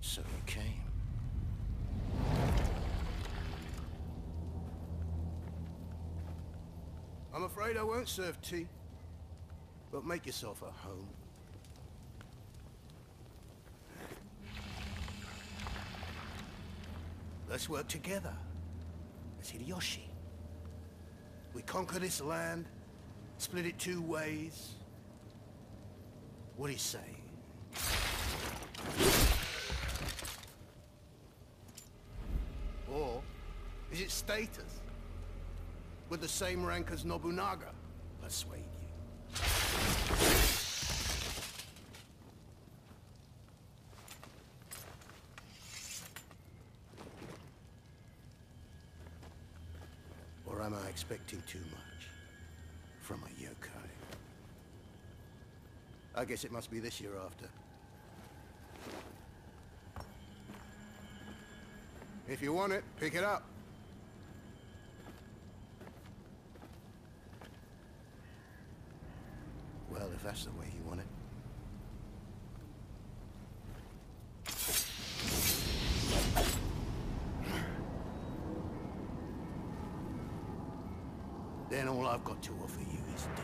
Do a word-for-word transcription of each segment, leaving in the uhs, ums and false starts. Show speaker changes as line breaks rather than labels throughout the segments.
So you came. I'm afraid I won't serve tea, but make yourself at home. Let's work together as Hideyoshi. We conquer this land, split it two ways. What do you say? Or is it status? With the same rank as Nobunaga persuade you? Or am I expecting too much from a yokai? I guess it must be this you're after. If you want it, pick it up. Well, if that's the way you want it. Then all I've got to offer you is death.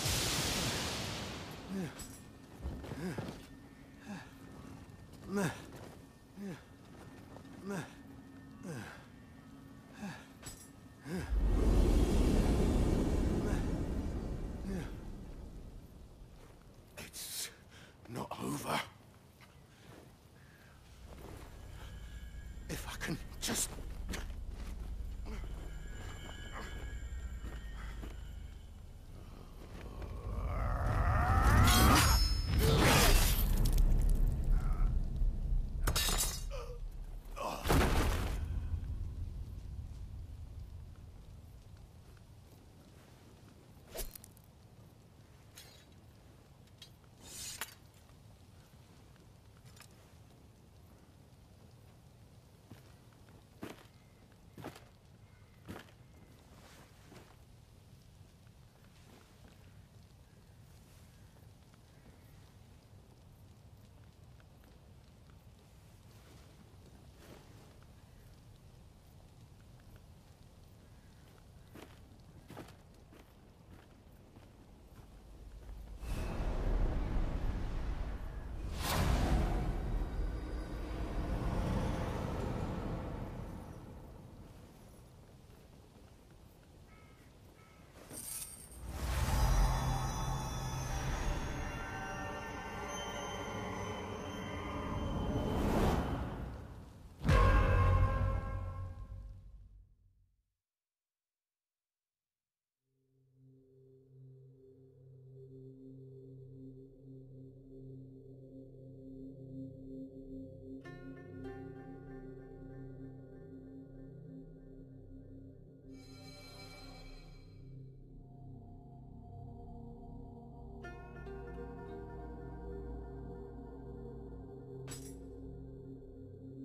Meh.